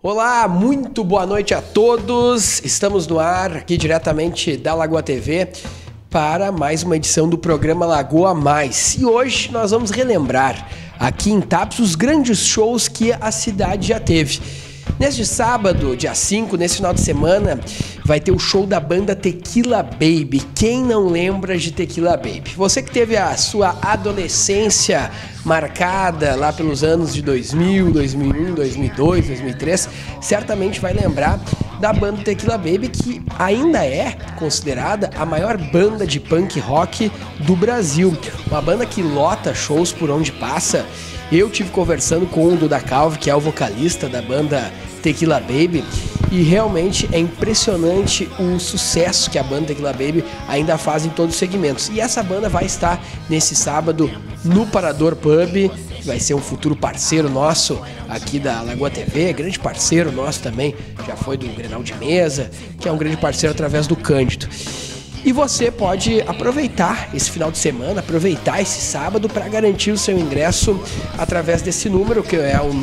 Olá, muito boa noite a todos. Estamos no ar aqui diretamente da Lagoa TV para mais uma edição do programa Lagoa Mais. E hoje nós vamos relembrar aqui em Tapes os grandes shows que a cidade já teve. Neste sábado, dia 5, nesse final de semana, vai ter o show da banda Tequila Baby. Quem não lembra de Tequila Baby? Você que teve a sua adolescência marcada lá pelos anos de 2000, 2001, 2002, 2003, certamente vai lembrar da banda Tequila Baby, que ainda é considerada a maior banda de punk rock do Brasil. Uma banda que lota shows por onde passa. Eu tive conversando com o Duda Calvi, que é o vocalista da banda Tequila Baby, e realmente é impressionante o sucesso que a banda Tequila Baby ainda faz em todos os segmentos. E essa banda vai estar nesse sábado no Parador Pub, que vai ser um futuro parceiro nosso aqui da Lagoa TV, grande parceiro nosso também, já foi do Grenal de Mesa, que é um grande parceiro através do Cândido. E você pode aproveitar esse final de semana, aproveitar esse sábado para garantir o seu ingresso através desse número, que é o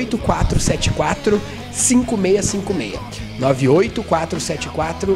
98474 5656. 98474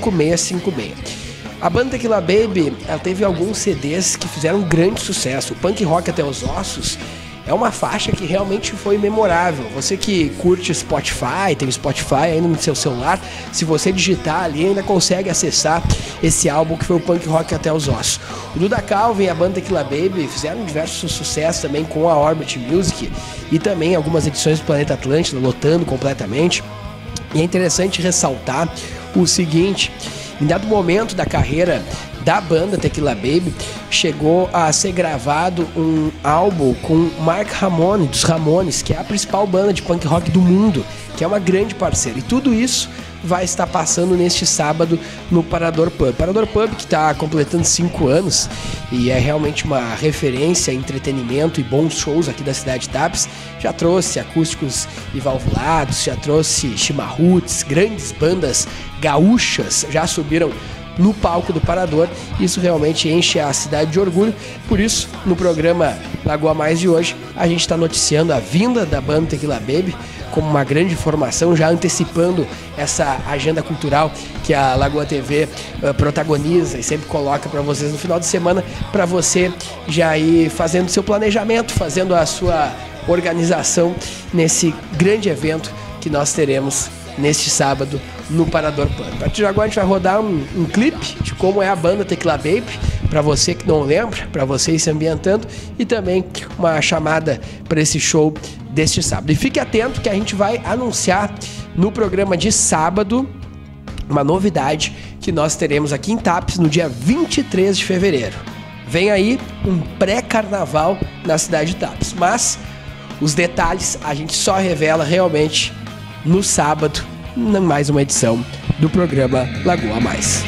5656. A banda Tequila Baby, ela teve alguns CDs que fizeram um grande sucesso. O Punk Rock Até os Ossos é uma faixa que realmente foi memorável. Você que curte Spotify, tem o Spotify ainda no seu celular, se você digitar ali ainda consegue acessar esse álbum que foi o Punk Rock Até os Ossos. O Duda Calvi e a banda Tequila Baby fizeram diversos sucessos também com a Orbit Music e também algumas edições do Planeta Atlântida, lotando completamente. E é interessante ressaltar o seguinte: em dado momento da carreira da banda Tequila Baby, chegou a ser gravado um álbum com Mark Ramone, dos Ramones, que é a principal banda de punk rock do mundo, que é uma grande parceira. E tudo isso vai estar passando neste sábado no Parador Pub. Parador Pub que está completando 5 anos e é realmente uma referência em entretenimento e bons shows aqui da cidade de Tapes. Já trouxe acústicos e valvulados, já trouxe chimarruts, grandes bandas gaúchas já subiram no palco do Parador. Isso realmente enche a cidade de orgulho. Por isso, no programa Lagoa Mais de hoje, a gente está noticiando a vinda da banda Tequila Baby como uma grande informação, já antecipando essa agenda cultural que a Lagoa TV protagoniza e sempre coloca para vocês no final de semana, para você já ir fazendo seu planejamento, fazendo a sua organização nesse grande evento que nós teremos neste sábado no Parador Pub. A partir de agora a gente vai rodar um clipe de como é a banda Tequila Baby, para você que não lembra, para você ir se ambientando, e também uma chamada para esse show deste sábado. E fique atento que a gente vai anunciar no programa de sábado uma novidade que nós teremos aqui em Tapes no dia 23 de fevereiro. Vem aí um pré-carnaval na cidade de Tapes, mas os detalhes a gente só revela realmente no sábado, em mais uma edição do programa Lagoa Mais.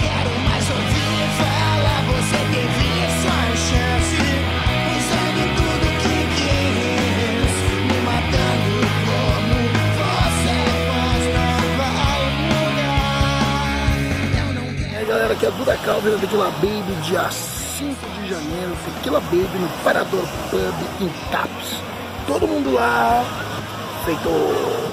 E aí galera, aqui é a Duda Calvi da Tequila Baby, dia 5 de janeiro, Tequila Baby no Parador Pub em Tapes. Todo mundo lá, feito!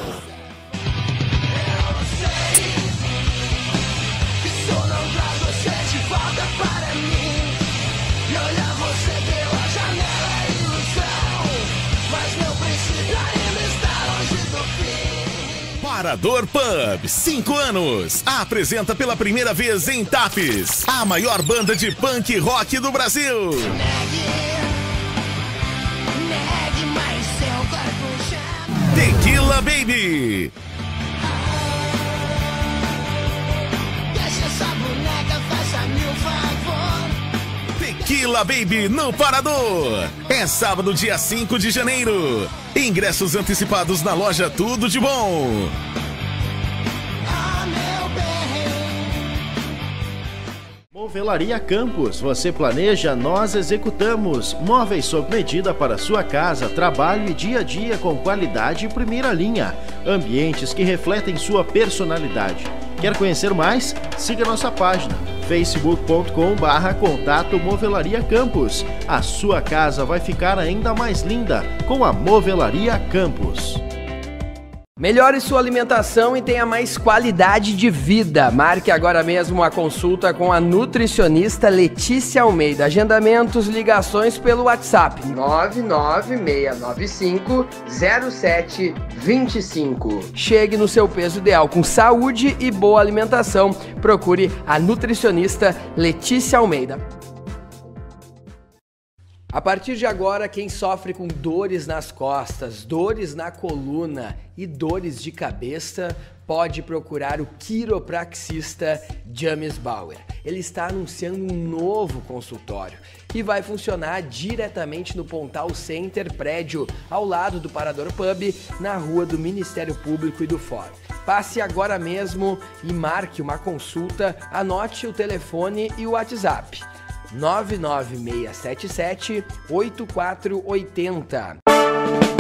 Parador Pub, 5 anos, apresenta pela primeira vez em Tapes a maior banda de punk rock do Brasil. Tequila Baby. Tequila Baby no Parador. É sábado, dia 5 de janeiro. Ingressos antecipados na loja Tudo de Bom. Movelaria Campos. Você planeja, nós executamos. Móveis sob medida para sua casa, trabalho e dia a dia com qualidade e primeira linha. Ambientes que refletem sua personalidade. Quer conhecer mais? Siga nossa página facebook.com/contato Movelaria Campos. A sua casa vai ficar ainda mais linda com a Movelaria Campos. Melhore sua alimentação e tenha mais qualidade de vida. Marque agora mesmo uma consulta com a nutricionista Letícia Almeida. Agendamentos, ligações pelo WhatsApp 996950725. Chegue no seu peso ideal com saúde e boa alimentação. Procure a nutricionista Letícia Almeida. A partir de agora, quem sofre com dores nas costas, dores na coluna e dores de cabeça, pode procurar o quiropraxista James Bauer. Ele está anunciando um novo consultório que vai funcionar diretamente no Pontal Center, prédio ao lado do Parador Pub, na rua do Ministério Público e do Fórum. Passe agora mesmo e marque uma consulta, anote o telefone e o WhatsApp. 99677-8480.